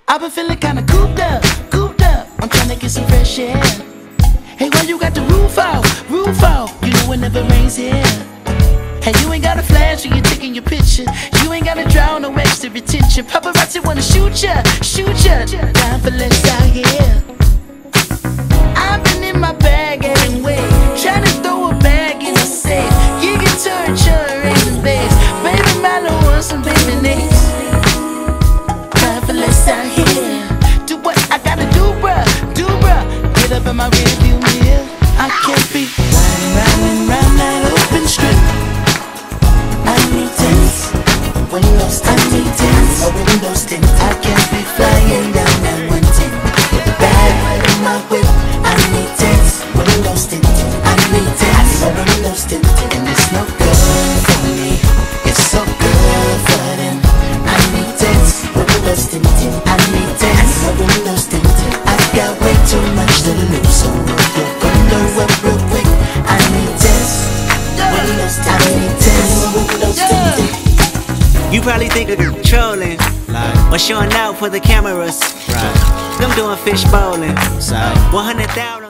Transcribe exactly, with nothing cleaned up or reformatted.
I've been feeling kinda cooped up, cooped up. I'm trying to get some fresh air. Hey, why you got the roof out, roof out? You know it never rains here. Hey, you ain't got a flash when you're taking your picture. You ain't gotta draw no extra attention. Paparazzi wanna shoot ya, shoot ya. Time for less out here. I've been in my bag anyway, trying to throw a bag in the safe. You can turn your raisin base. Baby, Milo wants some baby names. Time for less out here. Do what I gotta do, bruh, do bruh. Get up in my rearview mirror. I can't be riding round and round that open strip. I need tents, windows tint, I need tents, a windows tint. I can't be flying down that one tent with the bag in my whip. I need tents, windows tint, I need tents, a windows tint. And it's no good for me, it's so good for them. I need tents, windows tint, I need tents, a windows tint. I got way too much to lose, so roll your window up real quick. I need tents, windows tint, I need tents, windows tint. You probably think of trolling, like, or showing out for the cameras. Right. I'm doing fish bowling. So one hundred thousand.